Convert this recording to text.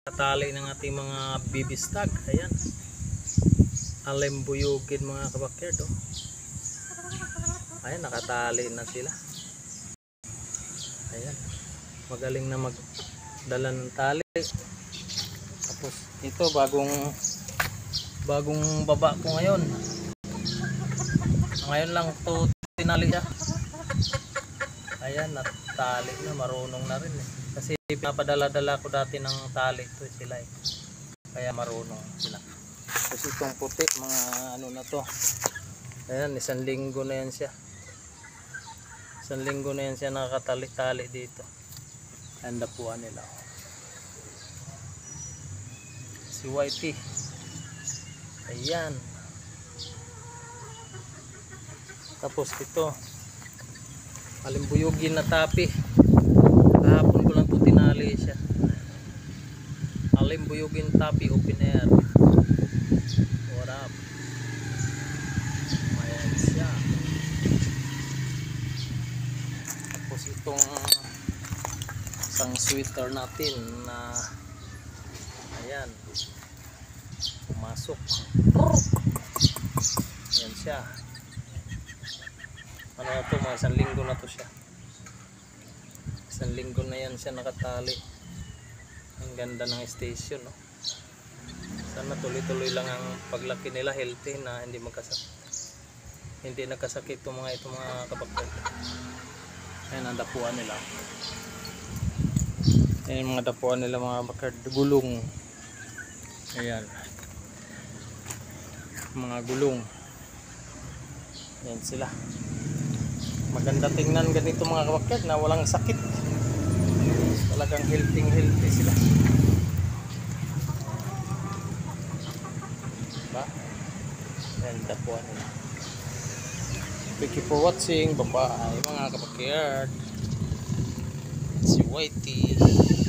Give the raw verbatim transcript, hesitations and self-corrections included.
Tali ng ating mga bibistag. Ayan, alimbuyugin mga kabakyard, oh. Ayan, nakatali na sila. Ayan, magaling na magdala ng tali. Tapos ito bagong bagong baba ko ngayon. Ngayon lang to tinali siya. Ayan, natali na, marunong na rin eh. Kasi pinapadala-dala ko dati ng tali to sila eh. Kaya marunong sila. Tapos itong puti, mga ano na to. Ayan, isang linggo na yan siya. Isang linggo na yan siya nakakatali-tali dito. Ayan, dapuan nila. Si Whitey. Ayan. Tapos ito, alimbuyugin na tapi. Kahapon ko lang ito tinali siya. Alimbuyugin tapi open air. What up? Ayan siya. Tapos itong isang sweater natin na ayan, pumasok. Ayan siya. Ano na ito, mga isang linggo na to siya. Isang linggo na yan siya nakatali. Ang ganda ng station, no? Sana tuloy-tuloy lang ang paglaki nila, healthy na hindi magkasakit. Hindi nagkasakit itong mga itong mga kabakyard. Ayan ang dapuan nila. Ayan yung mga dapuan nila mga kabakyard. Gulong. Ayan. Mga gulong. Ayan sila. Maganda tingnan ganito mga kabakyard na walang sakit. Talagang healthy healthy sila. Diba? And dapuan nila. Thank you for watching. Bye bye mga kabakyard. Si Whitey.